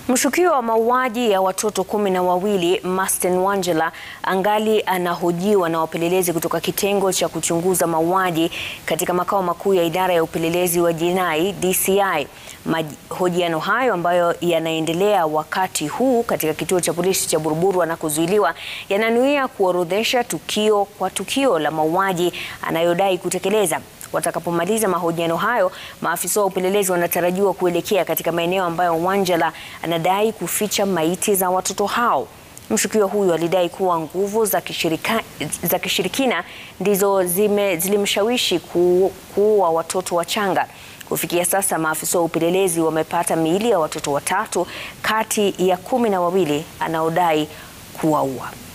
Mshukiwa wa mauaji ya watoto 12 Masten Wanjala angali anahojiwa na wapelelezi kutoka kitengo cha kuchunguza mauaji katika makao makuu ya idara ya upelelezi wa jinai DCI. Mahojiano hayo ambayo yanaendelea wakati huu katika kituo cha polisi cha Buruburu anakozuiliwa yananuia kuorodhesha tukio kwa tukio la mauaji anayodai kutekeleza. Watakapomaliza mahojiano hayo, maafisa wa upelelezi wanatarajiwa kuelekea katika maeneo ambayo Wanjala anadai kuficha maiti za watoto hao. Mshukiwa huyo alidai kuwa nguvu za kishirikina ndizo zilimshawishi kuua watoto wachanga. Kufikia sasa, maafisa wa upelelezi wamepata miili ya watoto 3 kati ya 12 anaodai kuwauwa.